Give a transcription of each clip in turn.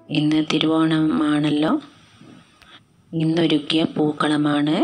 ഇന്ന് തിരുവോണമാണല്ലോ. ഇന്നൊരുക്കിയ പൂക്കളമാണ്.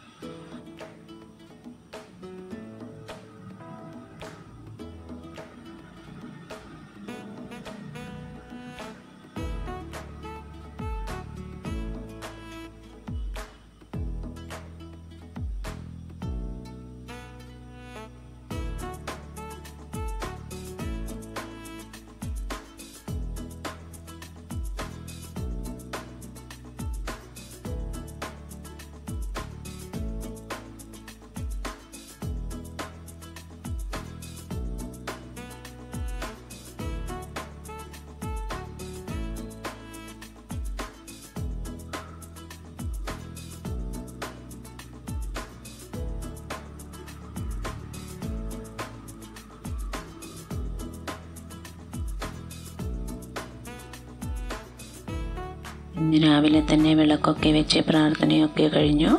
ഇന്ന് രാവിലെ തന്നെ വിളക്കൊക്കെ വെച്ച് പ്രാർത്ഥനയൊക്കെ കഴിഞ്ഞു.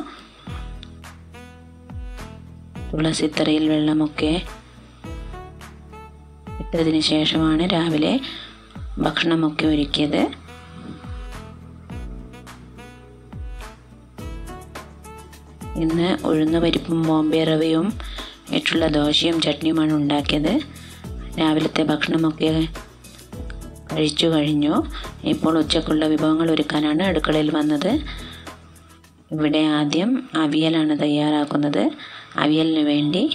തുളസിത്തറയിൽ വെള്ളമൊക്കെ ഇട്ടതിന് ശേഷമാണ് രാവിലെ ഭക്ഷണമൊക്കെ ഒരുക്കിയത്. ഇന്ന് ഉഴുന്നുപരിപ്പും ബോംബെ റവയും ഇട്ടുള്ള ദോശയും ചട്നിയുമാണ് ഉണ്ടാക്കിയത്. രാവിലത്തെ ഭക്ഷണമൊക്കെ കഴിച്ചു കഴിഞ്ഞു. ഇപ്പോൾ ഉച്ചക്കുള്ള വിഭവങ്ങൾ ഒരുക്കാനാണ് അടുക്കളയിൽ വന്നത്. ഇവിടെ ആദ്യം അവിയലാണ് തയ്യാറാക്കുന്നത്. അവിയലിന് വേണ്ടി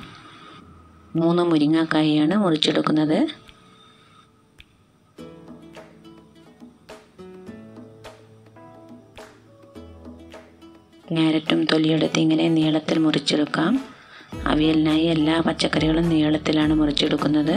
3 മുരിങ്ങക്കായാണ് മുറിച്ചെടുക്കുന്നത്. ക്യാരറ്റും തൊലിയെടുത്ത് ഇങ്ങനെ നീളത്തിൽ മുറിച്ചെടുക്കാം. അവിയലിനായി എല്ലാ പച്ചക്കറികളും നീളത്തിലാണ് മുറിച്ചെടുക്കുന്നത്.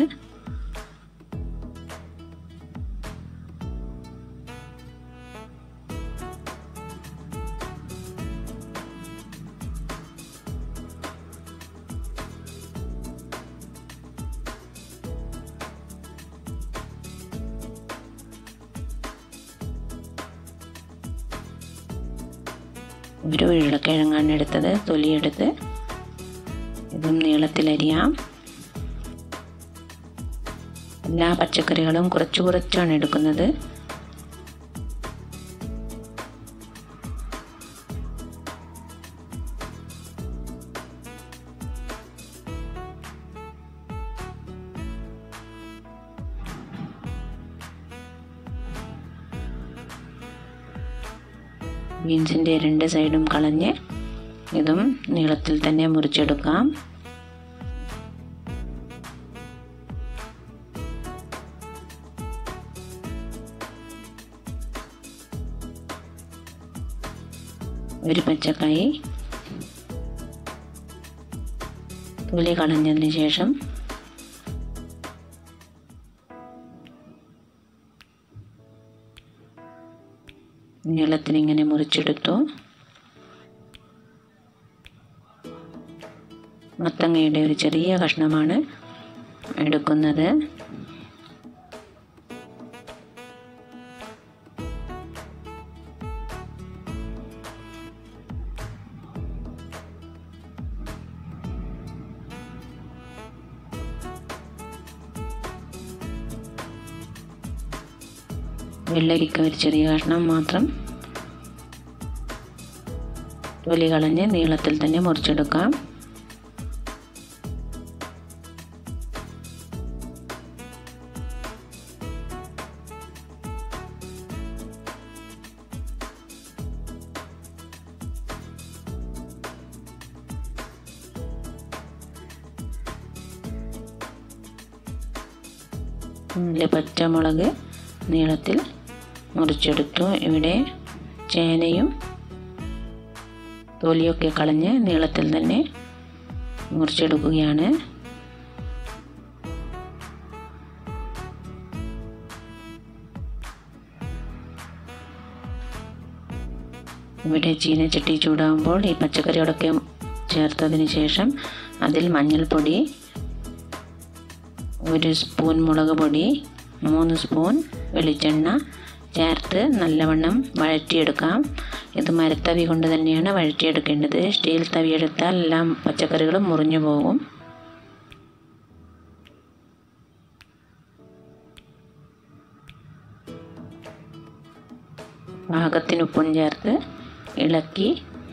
ഒരു ഉരുളക്കിഴങ്ങാണ് എടുത്തത്. തൊലിയെടുത്ത് ഇതും നീളത്തിലരിയാം. എല്ലാ പച്ചക്കറികളും കുറച്ച് കുറച്ചാണ് എടുക്കുന്നത്. ബീൻസിൻ്റെ 2 സൈഡും കളഞ്ഞ് ഇതും നീളത്തിൽ തന്നെ മുറിച്ചെടുക്കാം. ഒരു പച്ചക്കായി തൊലി കളഞ്ഞതിന് ശേഷം നീളത്തിനിങ്ങനെ മുറിച്ചെടുത്തു. മത്തങ്ങയുടെ ഒരു ചെറിയ കഷ്ണമാണ് എടുക്കുന്നത്. വെള്ളരിക്ക ഒരു ചെറിയ കഷ്ണം മാത്രം തൊലി കളഞ്ഞ് നീളത്തിൽ തന്നെ മുറിച്ചെടുക്കാം. പച്ചമുളക് നീളത്തിൽ മുറിച്ചെടുത്തു. ഇവിടെ ചേനയും തൊലിയൊക്കെ കളഞ്ഞ് നീളത്തിൽ തന്നെ മുറിച്ചെടുക്കുകയാണ്. ഇവിടെ ചീനച്ചട്ടി ചൂടാകുമ്പോൾ ഈ പച്ചക്കറികളൊക്കെ ചേർത്തതിന് ശേഷം അതിൽ മഞ്ഞൾപ്പൊടി, 1 സ്പൂൺ മുളക് പൊടി, 3 സ്പൂൺ വെളിച്ചെണ്ണ ചേർത്ത് നല്ലവണ്ണം വഴറ്റിയെടുക്കാം. ഇത് മരത്തവി കൊണ്ട് തന്നെയാണ് വഴറ്റിയെടുക്കേണ്ടത്. സ്റ്റീൽ തവി എടുത്താൽ എല്ലാം പച്ചക്കറികളും മുറിഞ്ഞു പോകും. പാകത്തിന് ഉപ്പും ചേർത്ത് ഇളക്കി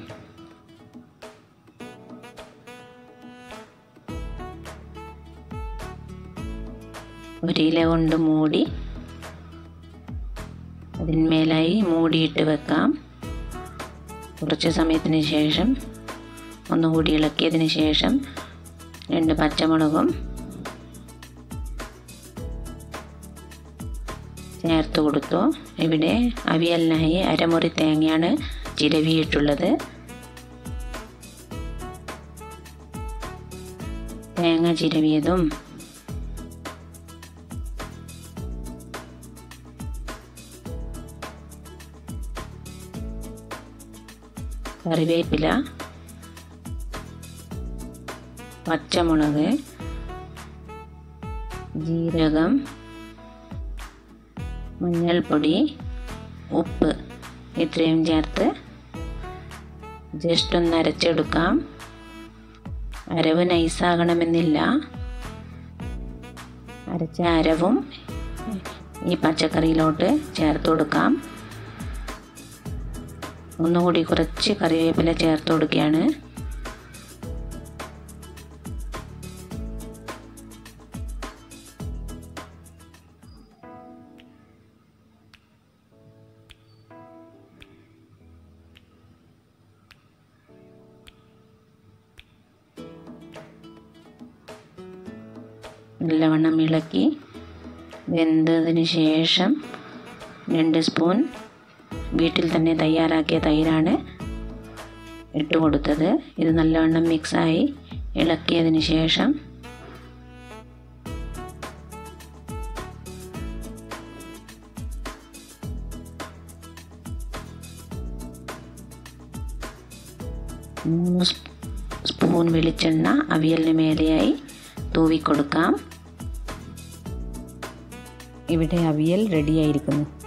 ഒരില കൊണ്ട് മൂടി അതിന്മേലായി മൂടിയിട്ട് വെക്കാം. കുറച്ച് സമയത്തിന് ശേഷം ഒന്നുകൂടി ഇളക്കിയതിന് ശേഷം 2 പച്ചമുളകും ചേർത്ത് കൊടുത്തു. ഇവിടെ അവിയലിനായി അരമുറി തേങ്ങയാണ് ചിരവിയിട്ടുള്ളത്. തേങ്ങ ചിരവിയതും കറിവേപ്പില, പച്ചമുളക്, ജീരകം, മഞ്ഞൾപ്പൊടി, ഉപ്പ് ഇത്രയും ചേർത്ത് ജസ്റ്റ് ഒന്ന് അരച്ചെടുക്കാം. അരവ് നൈസാകണമെന്നില്ല. അരച്ച അരവും ഈ പച്ചക്കറിയിലോട്ട് ചേർത്ത് കൊടുക്കാം. ഒന്നുകൂടി കുറച്ച് കറിവേപ്പില ചേർത്ത് കൊടുക്കുകയാണ്. നല്ലവണ്ണം ഇളക്കി വെന്തതിന് ശേഷം 2 സ്പൂൺ വീട്ടിൽ തന്നെ തയ്യാറാക്കിയ തൈരാണ് ഇട്ട് കൊടുത്തത്. ഇത് നല്ലവണ്ണം മിക്സായി ഇളക്കിയതിന് ശേഷം സ്പൂൺ വെളിച്ചെണ്ണ അവിയലിന് മേലെയായി തൂവിക്കൊടുക്കാം. ഇവിടെ അവിയൽ റെഡിയായിരിക്കുന്നു.